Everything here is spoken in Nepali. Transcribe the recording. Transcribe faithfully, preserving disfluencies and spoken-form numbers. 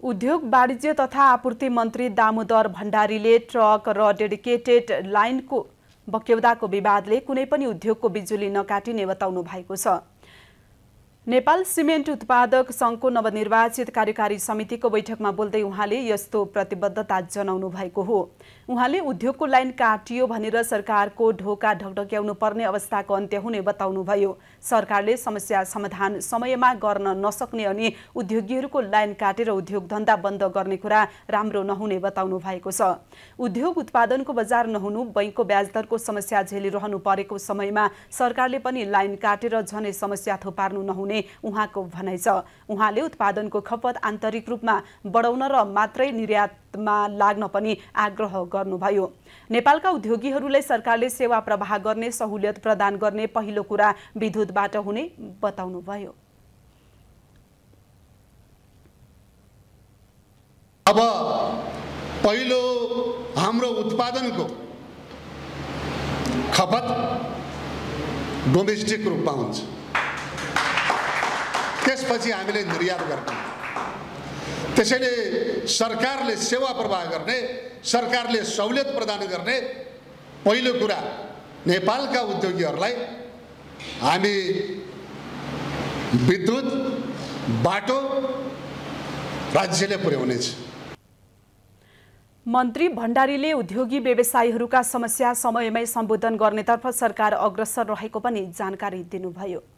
उद्योग वाणिज्य तथा आपूर्ति मन्त्री दामोदर भण्डारीले ट्रक र डेडिकेटेड लाइनको बक्यौदाको विवादले कुनै पनि उद्योगको बिजुली नकाटिने बताउनु भएको छ। नेपाल सिमेन्ट उत्पादक संघको नवनिर्वाचित कार्यकारी समितिको बैठकमा बोल्दै उहाँले यस्तो प्रतिबद्धता जनाउनु भएको हो। उहाँले उद्योगको लाइन काटियो भनेर सरकारको ढोका ढकढक्याउनु पर्ने अवस्थाको अन्त्य हुने बताउनुभयो। सरकारले समस्या समाधान समयमा गर्न नसक्ने अनि उद्योगीहरूको लाइन काटेर उद्योग धन्दा बन्द गर्ने कुरा राम्रो नहुने बताउनु भएको छ। उद्योग उत्पादनको बजार नहुनु, बैंकको ब्याजदरको समस्या झेलिरहनु परेको समयमा सरकारले पनि लाइन काटेर झनै समस्या थोपार्नु नहुने उहाँको भनाइ छ। उहाँले उत्पादनको खपत आन्तरिक रूपमा बढाउन र मात्रै निर्यातमा लाग्न पनि आग्रह गर्नुभयो। नेपालका उद्योगीहरूलाई सरकारले सेवा प्रवाह गर्ने सहुलियत प्रदान गर्ने पहिलो कुरा विद्युतबाट हुने बताउनुभयो। अब पहिलो हाम्रो उत्पादनको खपत डोमेस्टिक रूपमा हुन्छ, त्यसपछि हामीले निर्यात गर्ने। त्यसैले सरकारले सेवा प्रवाह गर्ने, सरकारले सहुलियत प्रदान गर्ने पहिलो कुरा नेपालका उद्योगीहरूलाई हामी विद्युत, बाटो राज्यले पुर्याउनेछ। मन्त्री भण्डारीले उद्योगी व्यवसायीहरूका समस्या समयमै सम्बोधन गर्नेतर्फ सरकार अग्रसर रहेको पनि जानकारी दिनुभयो।